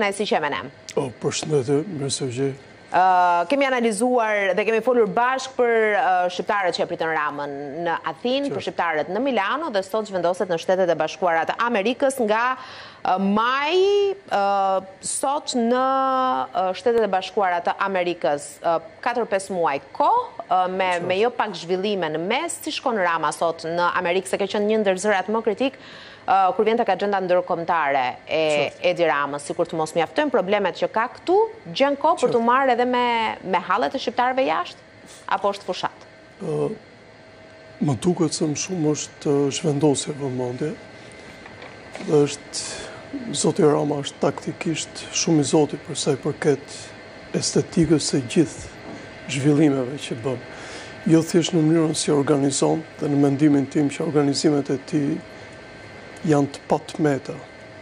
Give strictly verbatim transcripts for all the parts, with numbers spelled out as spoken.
kënaqësi që e me ne. O, përshëndetje, mirë se u gjej. Uh, kemi analizuar dhe kemi folur bashkë për uh, shqiptarët që e pritën Ramën në Athinë, për shqiptarët në Milano dhe sot zhvendoset në Shtetet e Bashkuara të Amerikës nga uh, maj uh, sot në uh, Shtetet e Bashkuara të Amerikës katër pesë muaj kohë uh, me, me jo pak zhvillime në mes. Si shkon Rama sot në Amerikë, se ka qenë një ndër zërat më kritik Uh, kur vjen tek agjenda ndërkombëtare e Edi Ramës, sikur të mos mjaftojnë problemet që ka këtu, gjen kohë për të marrë edhe me, me hallet e shqiptarëve jashtë? Apo është fushat? Uh, më duket se më shumë është zhvendosje vëmendje. Dhe është Zoti Rama është taktikisht shumë i zoti për sa i përket estetikës së gjithë zhvillimeve që bën. Jo thjesht në mënyrën si organizon, dhe në mendimin tim që organizimet e tij janë të patmeta.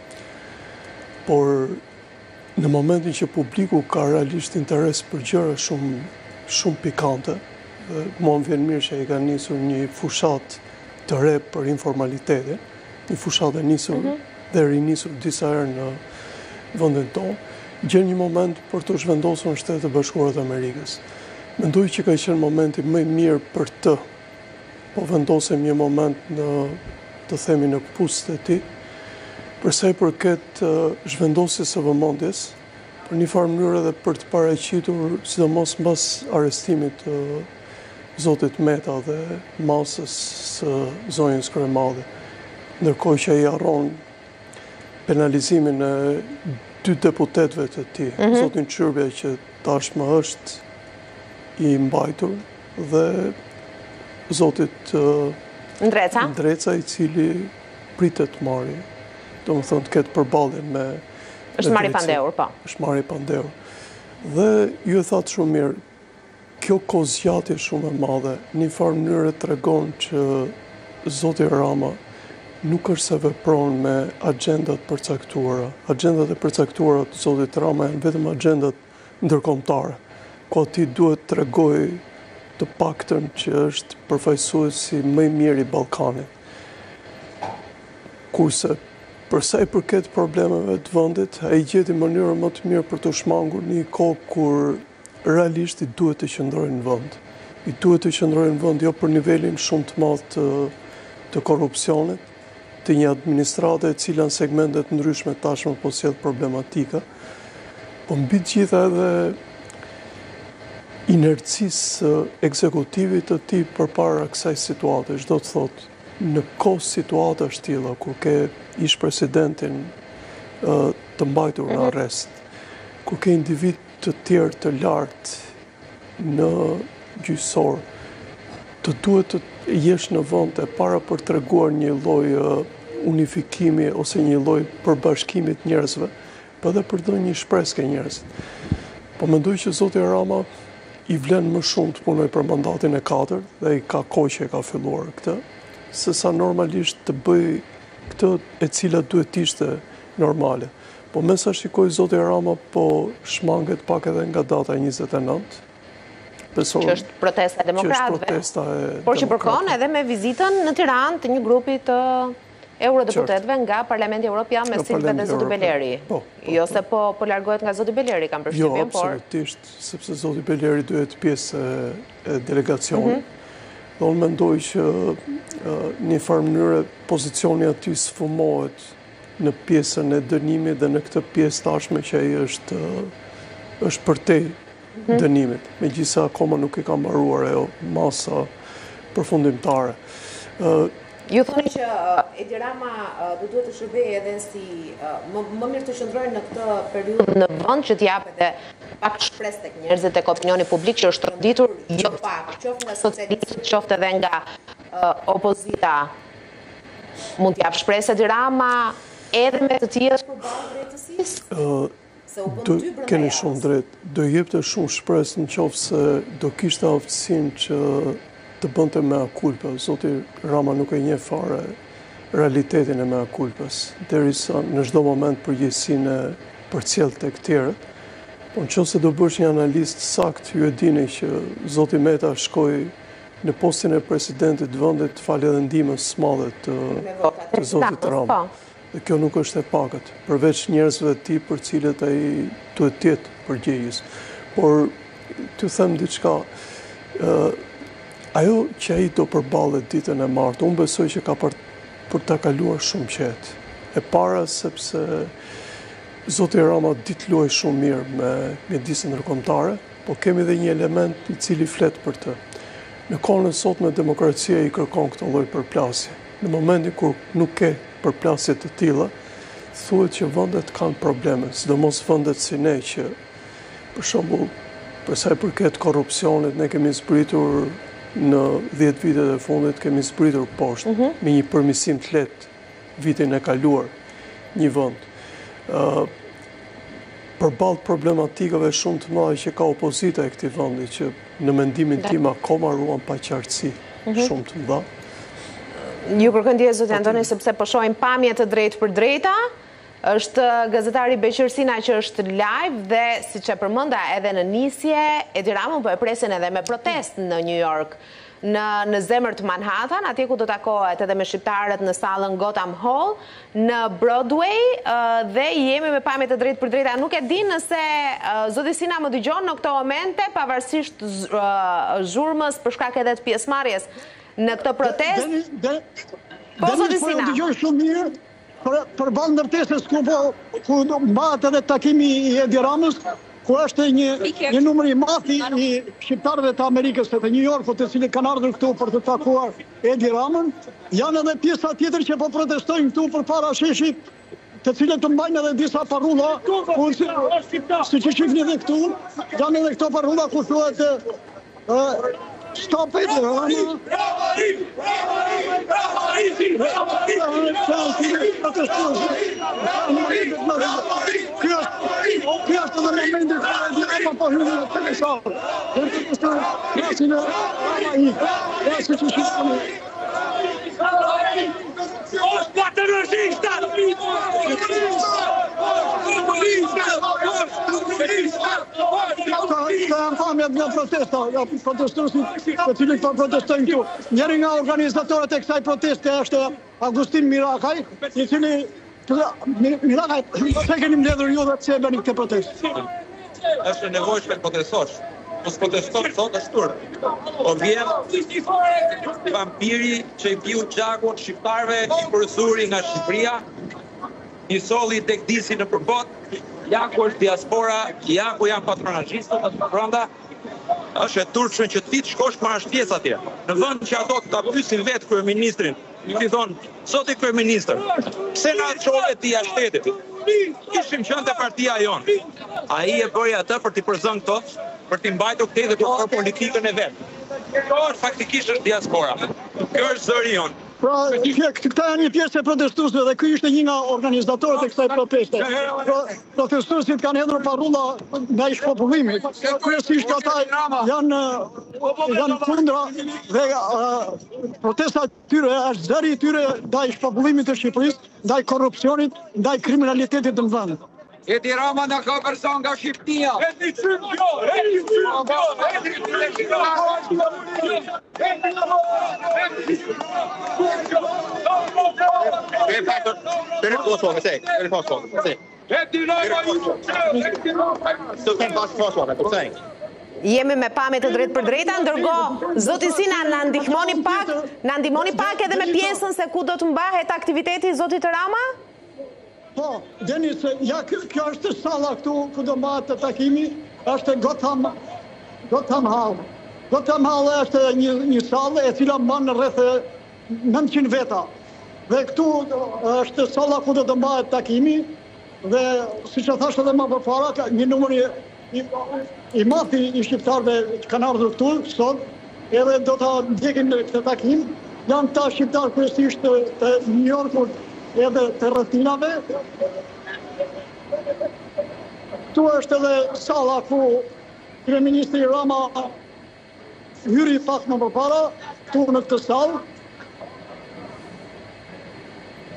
Por në momentin që publiku ka realisht interes për gjëra shumë, shumë pikante, dhe mua më vjen mirë që ai ka nisur një fushat të re për informalitetin, një fushat e nisur mm -hmm. dhe rinisur disa herë në vendin tonë, gjen një moment për të zhvendosur në Shtetet e Bashkuara të Amerikës. Mendoj që ka qenë momenti më i mirë për të, po vendosem një moment në të themi në këpucët e tij, përsa i përket uh, zhvendosjes së vëmendjes, për një farë mënyrë edhe për të paraqitur, sidomos mbas arrestimit të uh, Zotit Meta dhe masës së zonjës kryemadhe, ndërkohë që ai harron penalizimin e dy deputetëve të tij, mm -hmm. Zotin Çyrbja që tashmë është i mbajtur dhe Zotit uh, Ndreca? Ndreca, i cili pritet marri, do më thënë të ketë përballje me... është marri pandehur, po. është marri pandehur. Dhe ju e thatë shumë mirë, kjo kozjatje shumë e madhe, një farë mënyrë tregon që Zoti Rama nuk është se vepron me agendat përcaktuara. Agendat e përcaktuara të Zotit Rama janë vetëm agendat ndërkombëtare, ku ati duhet tregoj të paktën që është përfaqësuesi më i mirë i Ballkanit. Kurse, përsa i përket problemeve të vendit, ai gjeti mënyrën më të mirë për të shmangur një kohë kur realisht i duhet të qëndrojë në vend. I duhet të qëndrojë në vend jo për nivelin shumë të madh të, të korrupsionit, të një administrate e cila në segmentet ndryshme tashmë po sjell problematika, po mbi të gjitha edhe inercisë ekzekutivit të tij përpara kësaj situate. Çdo të thotë, në kohë situata është tilla kur ke ish presidentin uh, të mbajtur në arrest, kur ke individ të tjerë të lartë në gjyqësor, të duhet të jesh në vend e para për të treguar një lloj uh, unifikimi ose një lloj përbashkimi të njerëzve, por edhe për të dhënë një shpresë ke njerëzit. Po mendoj që Zoti Rama i vlen më shumë të punoj për mandatin e katërt dhe i ka kohë që e ka filluar këtë, sesa normalisht të bëj këtë e cila duhet ishte normale. Po me sa shikoj Zoti Rama po shmanget pak edhe nga data njëzet e nëntë. Pesor, që është protesta e demokratëve, protesta e por që përkon edhe me vizitën në Tiranë të një grupi të eurodeputetëve nga Parlamenti Evropian me Silve dhe Zoti Beleri. Po, po, jo se po, po largohet nga Zoti Beleri, kam përshtypjen, jo, por... absolutisht, sepse Zoti Beleri duhet pjesë e, e delegacionit. Mm -hmm. Dhe unë mendoj që uh, një farë mënyre pozicioni aty sfumohet në pjesën e dënimit dhe në këtë pjesë tashme që ai është, uh, është përtej mm -hmm. dënimit. Megjithëse akoma nuk i ka mbaruar ajo masa përfundimtare. Uh, Ju thoni që uh, Edi Rama uh, do duhet të shërbejë edhe si uh, më, më mirë të qëndrojë në këtë periudhë në vend që t'jap edhe pak shpresë tek njerëzit, tek opinioni publik që është rënditur jo pak, qoftë nga socialistët, qoftë edhe nga uh, opozita. Mund t'jap shpresë Edi Rama edhe me të tjerë përballë drejtësisë? Uh, do keni shumë drejt. Do jepte shumë shpresë nëse do kishte aftësinë që të bënte mea culpa. Zoti Rama nuk e njeh fare realitetin e mea culpas, derisa në çdo moment përgjegjësinë e përcjell tek tjerët. Po nëse do bësh një analist sakt, ju e dini që Zoti Meta shkoi në postin e presidentit të vendit falë edhe ndihmës së madhe të, të Zotit Rama. Dhe kjo nuk është e pakët, përveç njerëzve të tij për cilët ai duhet të jetë përgjegjës. Por të them diçka, ë ajo që ai do përballet ditën e martë, unë besoj që ka për, për ta kaluar shumë qetë. E para sepse Zoti Rama ditë luaj shumë mirë me mjedisin ndërkombëtare, po kemi edhe një element i cili flet për të. Në kohën e sotme demokracia i kërkon këtë lloj përplasje. Në momentin kur nuk ke përplasje të tilla, thuhet që vendet kanë probleme, sidomos vendet si ne që për shembull, për sa i përket korrupsionit, ne kemi zbritur në dhjetë vitet e fundit kemi zbritur poshtë mm-hmm. me një përmirësim të lehtë vitin e kaluar një vend. Uh, përballë problematikave shumë të mëdha që ka opozita e këtij vendi që në mendimin tim akoma ruan paqartësi mm-hmm. shumë të mëdha. Ju kërkoj ndjes zoti Antoni sepse po shohim pamje të drejtë për drejta. Është gazetari Beqërsina që është live dhe siç e përmenda edhe në nisje, Edi Rama po e presin edhe me protestë në New York. Në, në zemër të Manhatan, atje ku do takohet edhe me shqiptarët në sallën Gotham Hall, në Broadway, uh, dhe jemi me pamje të drejtë për drejta. Nuk e di nëse uh, zoti Sina më dëgjon në këto momente, pavarësisht uh, zhurmës për shkak edhe të pjesëmarrjes në këtë protestë. Po zoti Sina. Dëgjoj shumë mirë për për balë ndërtesës ku po ku mbahet edhe takimi i Edi Ramës, ku është një, një numër i madh i shqiptarëve të Amerikës të New Yorkut, të cilët kanë ardhur këtu për të takuar Edi Ramën, janë edhe pjesa tjetër që po protestojnë këtu përpara sheshit, të cilët të mbajnë edhe disa parrulla, ku siç e shihni edhe këtu, janë edhe këto parrulla ku thuhet ë Stop it, Rama! Kjo është në momentin kur Edi Rama po hyn në televizion. Dhe këtë krasin e Rama i. Ja se që shikoni. Os paternalizista! Ka janë pamjet nga protesta, protestuesit të cilët po protestojnë këtu. Njëri nga organizatorët e kësaj proteste është Agustin Mirakaj, i cili Mirakaj, pse keni mbledhur ju dhe pse e bëni këtë protestë? Është nevojshme të protestosh. Mos proteston sot është turp. O vjen vampiri që i piu gjakun shqiptarëve, i përsuri nga Shqipëria, i solli tek disi në përbot, ja ku është diaspora, ja ku janë patronazhistët aty brenda, është e turpshme që ti të shkosh marrësh pjesë atje. Në vend që ato ta pyesin vetë kryeministrin, i thonë, zoti kryeministër, pse na çove ti jashtë shtetit? Kishim qenë te partia jonë. Ai e bëri atë për t'i përzënë këto, për t'i mbajtur këtë dhe për politikën e vet. Kjo është faktikisht është diaspora. Kjo është zëri jonë. Pra, këta janë një pjesë e protestuesve dhe ky ishte një nga organizatorët e kësaj proteste. Protestuesit kanë hedhur parrulla ndaj shpopullimit. Kryesisht ata janë janë kundra dhe uh, protesta tyre është zëri i tyre ndaj shpopullimit të Shqipërisë, ndaj korrupsionit, ndaj kriminalitetit të vend. Edi Rama na ka person nga Shqiptia. Edi Çmjo, Edi Çmjo, Edi Jemi me pamje të drejtë për drejta, ndërkohë zoti Sina na ndihmoni pak, na ndihmoni pak edhe me pjesën se ku do të mbahet aktiviteti zotit Rama? Po, Denis, ja kjo është salla këtu ku do mbahet takimi, është Gotham Gotham Hall. Gotham Hall është një një sallë e cila mban rreth nëntëqind veta. Dhe këtu është salla ku do të mbahet takimi dhe siç e thash edhe më përpara, ka një numër i i, i madh i shqiptarëve që kanë ardhur këtu sot, edhe do ta ndjekin këtë takim. Janë ta shqiptarë kryesisht të, të New Yorkut edhe të rrethinave. Këtu është edhe salla ku kryeministri Rama hyri pak më përpara, këtu në këtë sallë.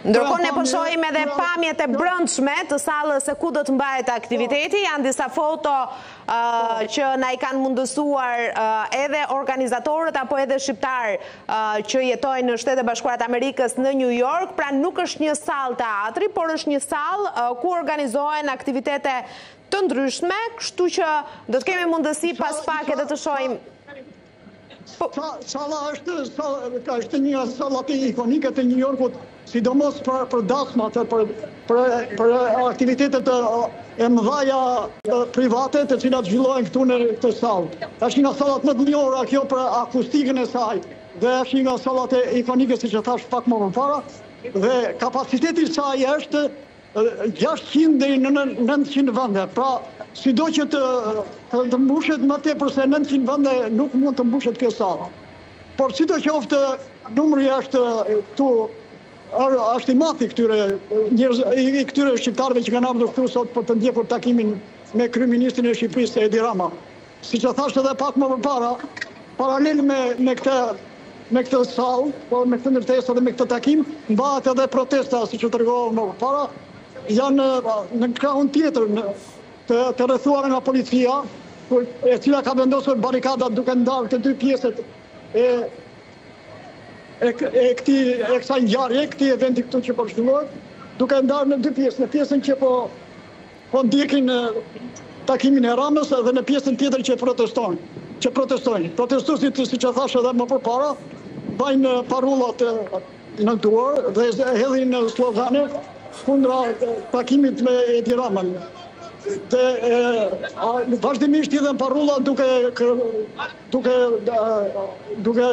Ndërkohë ne po shohim edhe pamjet e brendshme të sallës se ku do të mbahet aktiviteti. Janë disa foto uh, që na i kanë mundësuar uh, edhe organizatorët apo edhe shqiptar uh, që jetojnë në Shtetet e Bashkuara të Amerikës në New York. Pra nuk është një sallë teatri, por është një sallë uh, ku organizohen aktivitete të ndryshme, kështu që do të kemi mundësi pas pak edhe të shohim. Salla është, është një sallat ikonike të New Yorkut, sidomos për, për dasmat, për, për, për aktivitetet e mëdhaja private të cilat zhvillohen këtu në këtë sallë. Është nga sallat më të njohura kjo për akustikën e saj, dhe është nga sallat ikonike, siç e thash pak më përpara, dhe kapaciteti i saj është gjashtëqind deri në nëntëqind vende. Pra, sido që të, të mbushet më tepër se nëntëqind vende nuk mund të mbushet kjo sallë. Por sidoqoftë numri është këtu është i madh i këtyre njerëz i këtyre shqiptarëve që kanë ardhur këtu sot për të ndjekur takimin me kryeministrin e Shqipërisë Edi Rama. Siç e thash edhe pak më përpara, paralel me me këtë me këtë sallë, po me këtë ndërtesë dhe me këtë takim, mbahet edhe protesta, siç u tregova më përpara, janë në krahun tjetër në, të, të rrethuara nga policia, e cila ka vendosur barikada duke ndarë të dy pjesët e e, e këtij e kësaj ngjarje, këtij eventi këtu që po zhvillohet, duke ndarë në dy pjesë, në pjesën që po po ndjekin takimin e Ramës dhe në pjesën tjetër që protestojnë, që protestojnë. Protestuesit, siç e thash edhe më përpara, bajnë parullat në duar dhe hedhin slogane kundra takimit me Edi Ramën. Dhe vazhdimisht hidhen parulla duke duke duke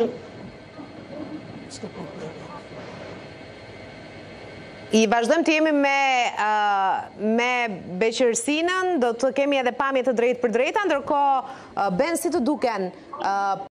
I vazhdojmë të jemi me, uh, me beqërsinën, do të kemi edhe pamje të drejtë për drejta, ndërkohë uh, ben si të duken uh,